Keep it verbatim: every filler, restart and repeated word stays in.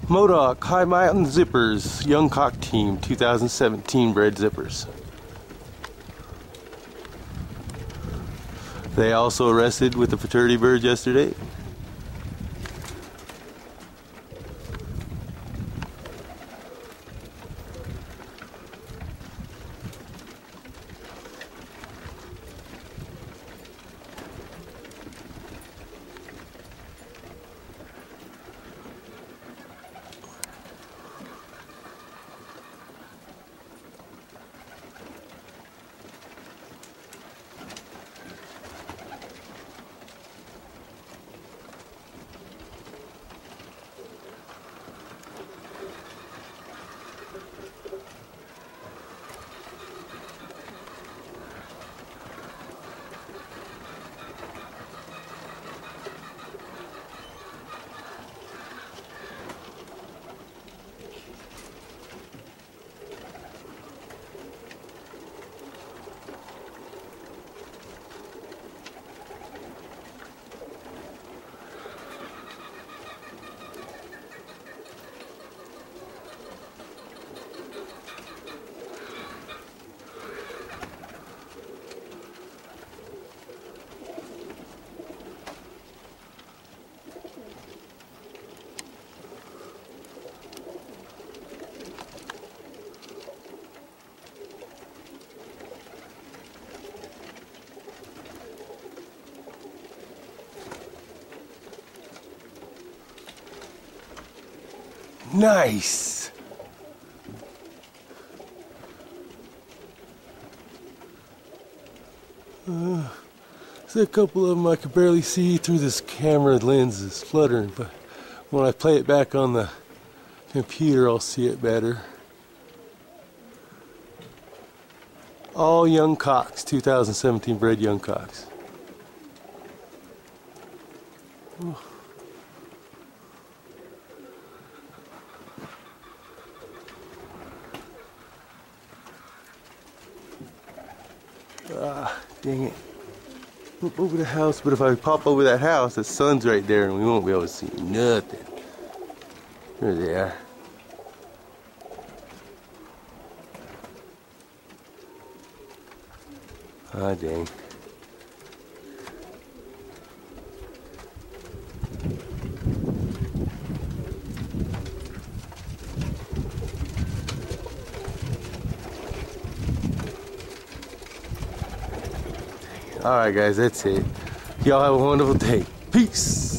Modoc High Mountain Zippers Young Cock Team two thousand seventeen bred zippers. They also rested with the fraternity birds yesterday. Nice! Uh, there's a couple of them I can barely see through this camera lens is fluttering, but when I play it back on the computer I'll see it better. All young cocks, two thousand seventeen bred young cocks. Ooh. Ah, dang it. Up over the house, but if I pop over that house, the sun's right there and we won't be able to see nothing. There they are. Ah, dang. Alright guys, that's it. Y'all have a wonderful day. Peace.